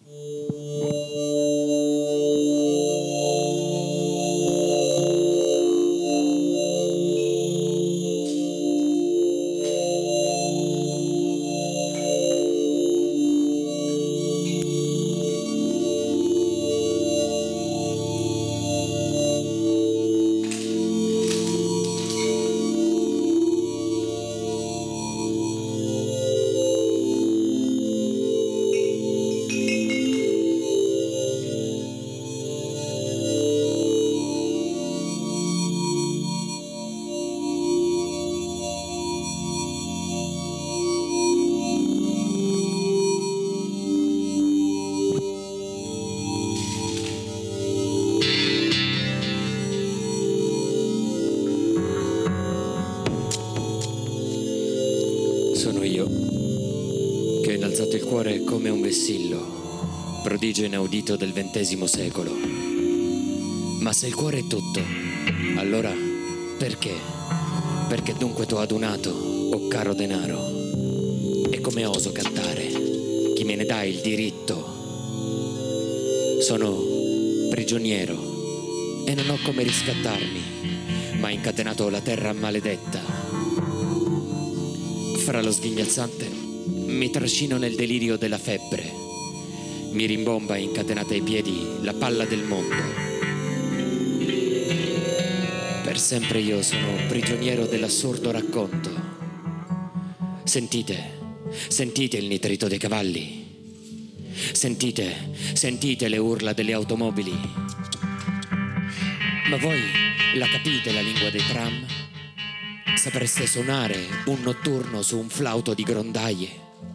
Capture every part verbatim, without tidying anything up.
Sono io, che ho innalzato il cuore come un vessillo, prodigio inaudito del ventesimo secolo. Ma se il cuore è tutto, allora perché? Perché dunque t'ho adunato, o caro denaro? E come oso cantare? Chi me ne dà il diritto? Sono prigioniero e non ho come riscattarmi, ma incatenato la terra maledetta. Fra lo sghignazzante mi trascino nel delirio della febbre, mi rimbomba incatenata ai piedi la palla del mondo. Per sempre io sono prigioniero dell'assurdo racconto. Sentite, sentite il nitrito dei cavalli, sentite, sentite le urla delle automobili. Ma voi la capite la lingua dei tram? Sapreste suonare un notturno su un flauto di grondaie?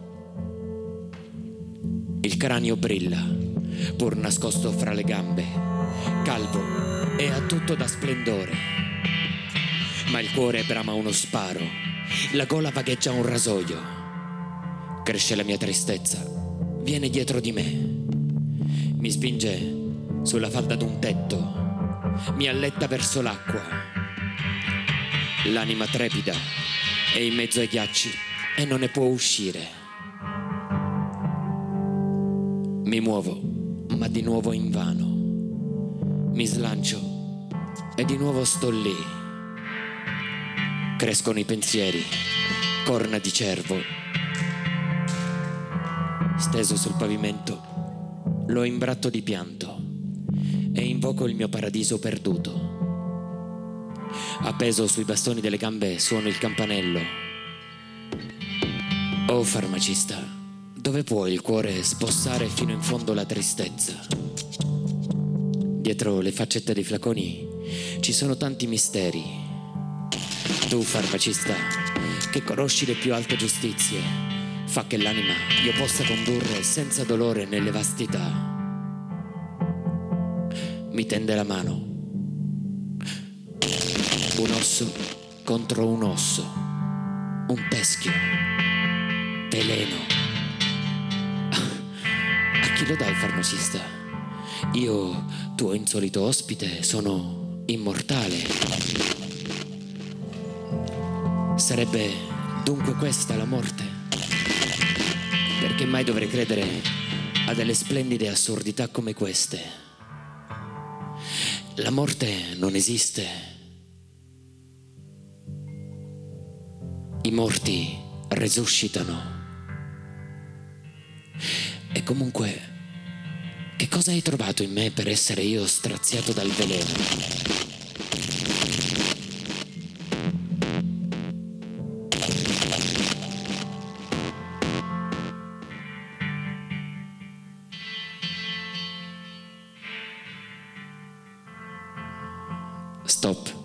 Il cranio brilla, pur nascosto fra le gambe, calvo e a tutto da splendore. Ma il cuore brama uno sparo, la gola vagheggia un rasoio. Cresce la mia tristezza, viene dietro di me, mi spinge sulla falda d'un tetto, mi alletta verso l'acqua. L'anima trepida, è in mezzo ai ghiacci e non ne può uscire. Mi muovo, ma di nuovo invano. Mi slancio e di nuovo sto lì. Crescono i pensieri, corna di cervo. Steso sul pavimento, lo imbratto di pianto e invoco il mio paradiso perduto. Appeso sui bastoni delle gambe suono il campanello. Oh farmacista, dove può il cuore spossare fino in fondo la tristezza? Dietro le faccette dei flaconi ci sono tanti misteri. Tu farmacista, che conosci le più alte giustizie, fa che l'anima io possa condurre senza dolore nelle vastità. Mi tende la mano. Un osso contro un osso, un teschio, veleno. A chi lo dai, farmacista? Io, tuo insolito ospite, sono immortale. Sarebbe dunque questa la morte? Perché mai dovrei credere a delle splendide assurdità come queste? La morte non esiste. I morti resuscitano. E comunque, che cosa hai trovato in me per essere io straziato dal veleno? Stop.